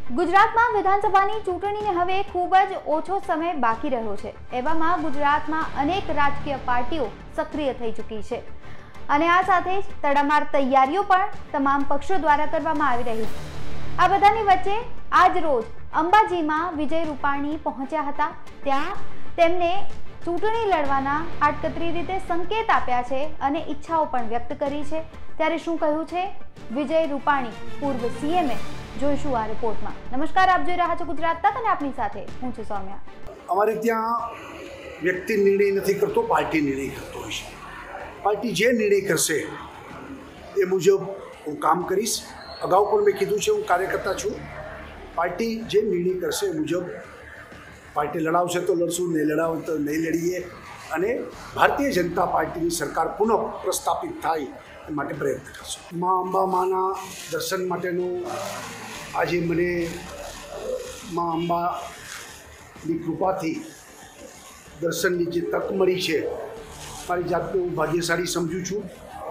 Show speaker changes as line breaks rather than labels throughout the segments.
ગુજરાતમાં વિધાનસભાની ચૂંટણીને હવે ખૂબ જ ઓછો સમય બાકી રહ્યો છે। એવામાં ગુજરાતમાં અનેક રાજકીય પાર્ટીઓ સક્રિય થઈ ચૂકી છે અને આ સાથે જ તડામાર તૈયારીઓ પણ તમામ પક્ષો દ્વારા કરવામાં આવી રહી છે। આ બધાની વચ્ચે આજ રોજ અંબાજીમાં વિજય રૂપાણી પહોંચ્યા હતા। ત્યાં તેમને ચૂંટણી લડવાના આડકતરી રીતે સંકેત આપ્યા છે અને ઈચ્છાઓ પણ વ્યક્ત કરી છે। ત્યારે શું કહ્યું છે વિજય રૂપાણી પૂર્વ સીએમએ, જોઈશું આ રિપોર્ટમાં। નમસ્કાર, આપ જોઈ રહ્યા છો ગુજરાત તક અને આપની સાથે હું છું સૌમ્યા।
અમારે ત્યાં વ્યક્તિ નિર્ણય નથી કરતો, પાર્ટી નિર્ણય કરતો હોય છે। પાર્ટી જે નિર્ણય કરશે એ મુજબ હું કામ કરીશ। અગાઉ પણ મેં કીધું છે, હું કાર્યકર્તા છું। પાર્ટી જે નિર્ણય કરશે એ મુજબ પાર્ટી લડાવશે તો લડશું, નહીં લડાવે તો નહીં લડીએ અને ભારતીય જનતા પાર્ટીની સરકાર પુનઃ પ્રસ્થાપિત થાય એ માટે પ્રયત્ન કરશું। મા અંબા માના દર્શન માટેનું આજે મને મા અંબાની કૃપાથી દર્શનની જે તક મળી છે, મારી જાતને હું ભાગ્યશાળી સમજું છું।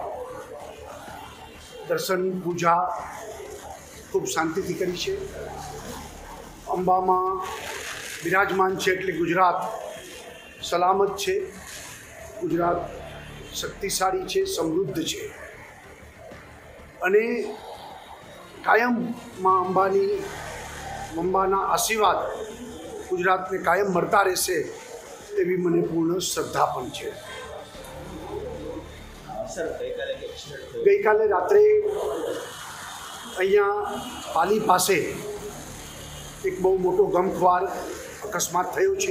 દર્શન પૂજા ખૂબ શાંતિથી કરી છે। અંબામાં બિરાજમાન છે એટલે ગુજરાત સલામત છે, ગુજરાત શક્તિશાળી છે, સમૃદ્ધ છે અને કાયમ માં અંબાના આશીર્વાદ ગુજરાતને કાયમ મળતા રહેશે એવી મને પૂર્ણ શ્રદ્ધા પણ છે। ગઈકાલે રાત્રે અહીંયા પાલી પાસે એક બહુ મોટો ગમખ્વાર અકસ્માત થયો છે।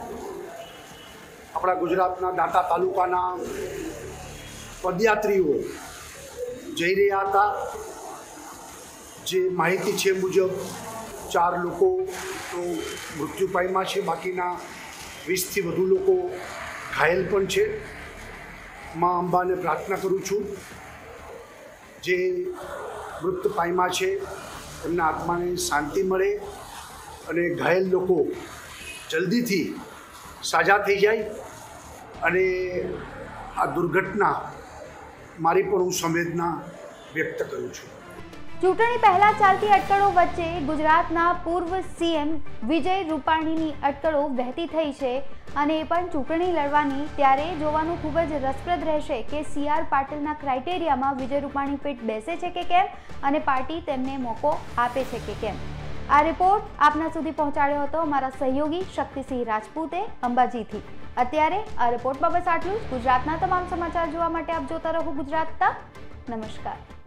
આપણા ગુજરાતના દાંતા તાલુકાના પદયાત્રીઓ જઈ રહ્યા હતા। જે માહિતી છે મુજબ 4 લોકો તો મૃત્યુ પામ્યા છે, બાકીના 20થી વધુ લોકો ઘાયલ પણ છે। મા અંબાને પ્રાર્થના કરું છું જે મૃત પામ્યા છે એમના આત્માને શાંતિ મળે અને ઘાયલ લોકો જલ્દીથી સાજા થઈ જાય અને આ દુર્ઘટના મારી પણ હું સંવેદના વ્યક્ત કરું છું।
ચૂંટણી પહેલા ચાલતી અટકળો વચ્ચે ગુજરાતના પૂર્વ સીએમ વિજય રૂપાણીની અટકળો વહેતી થઈ છે અને એ પણ ચૂંટણી લડવાની। ત્યારે જોવાનું ખૂબ જ રસપ્રદ રહેશે કે CR પાટીલના ક્રાઇટેરિયામાં વિજય રૂપાણી ફિટ બેસે છે કે કેમ અને પાર્ટી તેમને મોકો આપે છે કે કેમ। આ રિપોર્ટ આપના સુધી પહોંચાડ્યો હતો અમારા સહયોગી શક્તિસિંહ રાજપૂતે અંબાજીથી। અત્યારે આ રિપોર્ટમાં બસ આટલું જ। ગુજરાતના તમામ સમાચાર જોવા માટે આપ જોતા રહો ગુજરાત તક। નમસ્કાર।